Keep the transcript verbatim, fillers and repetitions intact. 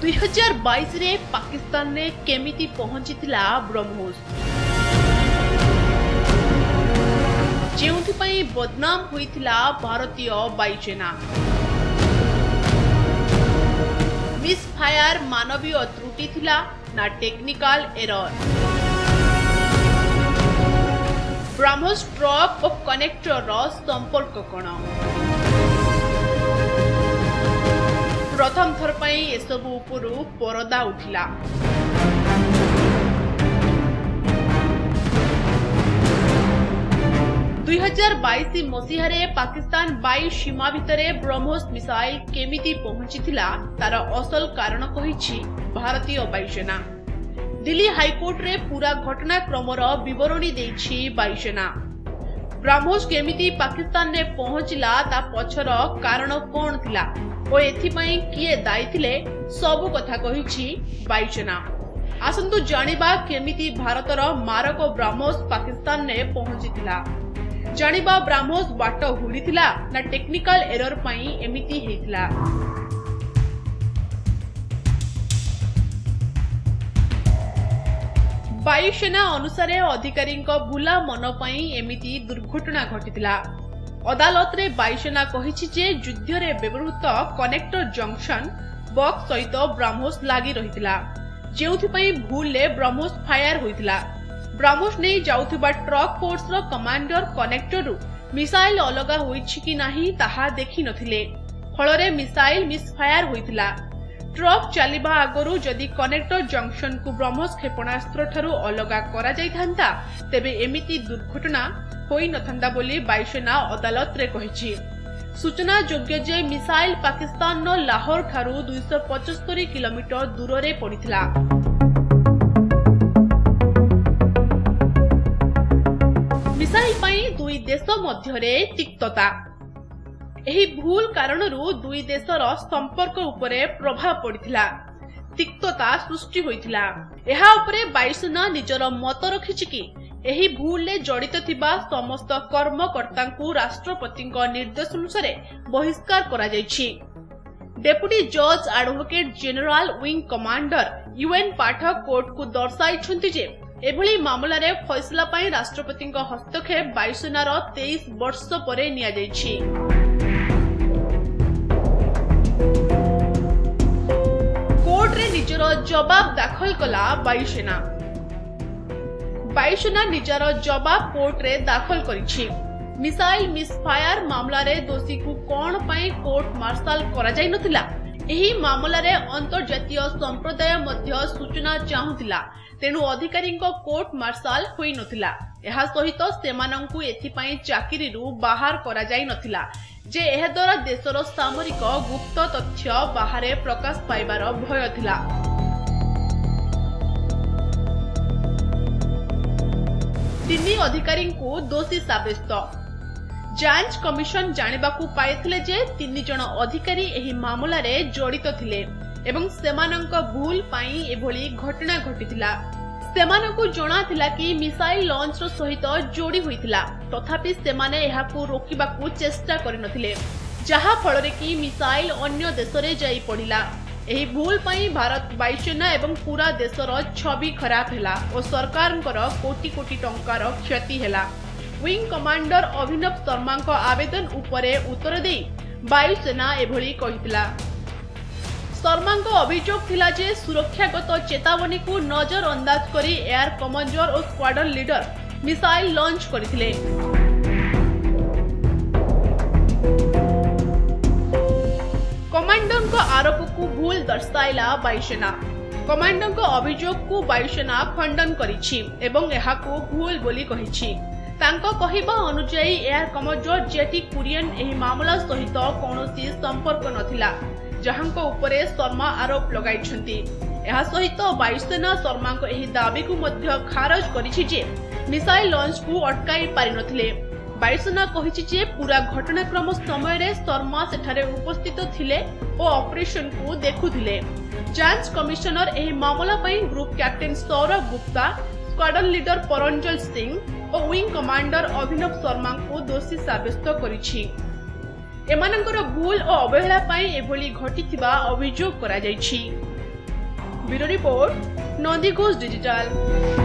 दुई हजार बाईस रे पाकिस्तान ने केमिति पहुंचीथिला ब्रह्मोस जेउथिपाई बदनाम होइथिला भारतीय वायुसेना। मिस फायर मानवीय त्रुटि थिला ना टेक्निकल एरर। ब्रह्मोस ट्रक और कनेक्टर संपर्क कण प्रथम थर पई एसबु उपरु परदा उठिला। दुई हजार बाईस मसीह पाकिस्तान वायु सीमा भितरे ब्रह्मोस मिसाइल केमिति पहुंचीथिला तार असल कारण कहिछि भारतीय वायुसेना। दिल्ली हाईकोर्ट रे पूरा घटनाक्रमर विवरणी देछि वायुसेना। ब्रह्मोस केमिति पाकिस्तान ने पहुंचला ता पछर कारण कोन थिला ओ एथिपई किए दायी थिले सबु कथा कहिछि वायुसेना। आसंतु जानिबा केमिति भारतर मारक ब्रह्मोस पाकिस्तान ने पहुंचीथिला। जानिबा ब्रह्मोस बाट हुलिथिला ना टेक्निकल एरर पई एमिति हेतिला। वायुसेना अनुसार अधिकारी भूला मन पई एमिति दुर्घटना घटितिला। अदालत रे वायुसेना कहिछि जे युद्ध रे व्यवहृत कनेक्टर जंक्शन बॉक्स सहित ब्रह्मोस लागि रहितिला जेउथि पई भूल ले ब्रह्मोस फायर होइतिला। ब्रह्मोस नै जाउथिबा ट्रक फोर्स रो कमांडर कनेक्टर रु मिसाइल अलगा होइछि कि नाही ताहा देखि नथिले। फलरे मिसाइल मिस फायर होइतिला। ट्रक चलिबा आगरु जदि कनेक्टर जंक्शन को ब्रह्मोस क्षेपणास्त्र ठारू अलगा करा जाइथांता तेबे एमिति दुर्घटना होई नथांदा बोली वायुसेना अदालत रे कहिछि। सूचना योग्य जे मिसाइल पाकिस्तान नो लाहौर ठारू दो सौ पचहत्तर किलोमीटर दूर रे पड़िथिला। मिसाइल पई दुई देश मध्य रे तिक्तता। एही भूल कारणरू दुई देशर संपर्क उपरे प्रभाव पड़िथिला। तिक्तता सृष्टि होइथिला। एहा उपरे वायुसेना निजर मत रखिछि कि एही भूल ले जड़ित थिबा समस्त कर्मकर्तांकु राष्ट्रपतिଙ୍କ निर्देश अनुसार बहिष्कार करा जायछि। डेप्यूटी जज advocate general wing commander UN Pathak court को दर्शाइछन्ति जे एभली मामला रे फैसला पई राष्ट्रपतिଙ୍କ हस्तक्षेप वायुसेनार तेईस वर्ष परे निया जायछि। कोर्ट रे निजर जवाब दाखल कला वायुसेना। वायुसेना निजर जवाब कोर्ट रे दाखल करिछि। मिसाइल मिसफायर मामला रे दोषी को कोन पई कोर्ट मार्शल करा जाय नथिला एही मामला रे अंतर्जातीय संप्रदाय मध्य सूचना चाहुतिला तेनु अधिकारी कोर्ट मार्शल होई नथिला। एहा सहित सेमानंकु एथि पई चाकरी रु बाहर करा जाय नथिला जे एहा द्वारा देशर सामरिक गुप्त तथ्य बाहरे प्रकाश पाइबार भय थिला। दिल्ली अधिकारी को दोषी साब्यस्त। जांच कमिशन जानिबाकू पाइथिले जे तीन जण अधिकारी एही मामला रे जड़ित थिले एवं सेमानंक भूल पाई एभली घटना घटितिला। सेमानंकू जणा थिला कि मिसाइल लॉन्च रो सहित जोड़ी होइतिला तथापि सेमाने एहाकू रोकिबाकू चेष्टा करिनथिले जहा फलरे कि मिसाइल अन्य देश रे जाई पड़िला। एही भूल पाई भारत वायुसेना एवं पूरा देशर छवि खराब हैला और सरकारंकर कोटी कोटी टंकार क्षति हैला। विंग कमांडर अभिनव शर्मा आवेदन उपरे उत्तर दे वायुसेना एभली कहितिला। शर्मा अभियोग थिला जे सुरक्षागत चेतावनी को नजर अंदाज करी एयर कमांडर और स्क्वाड्रन लीडर मिसाइल लॉन्च करथिले। कमांडर को आरोप को भूल दर्शाइला वायुसेना। कमांडर को अभियोग को वायुसेना खंडन करिछि एवं एहाको भूल बोली कहिछि। तांको कहिबा अनुसार एयर कमांडर जेटी कुरियन एही मामला सहित कोनोसी संपर्क नथिला जहांको उपरे शर्मा आरोप लगाइछन्ति। एहा सहित वायुसेना शर्मा को एही दाबी को मध्य खारज करिछि जे मिसाइल लॉन्च को अटकाई पारि नथिले। वायुसेना कहिछि जे पूरा घटनाक्रम समय रे शर्मा सेठारे उपस्थित थिले ओ ऑपरेशन को देखुथिले। जांच कमिशनर एही मामला पई group captain Saurabh Gupta, squadron leader Paranjal Singh और विंग कमांडर अभिनव शर्मा को दोषी साब्यस्त करिछि। एमानंकर भूल और अवहेला पाई एभली घटिथिबा अभियोग करा जायछि। Bureau report Nandighosh digital.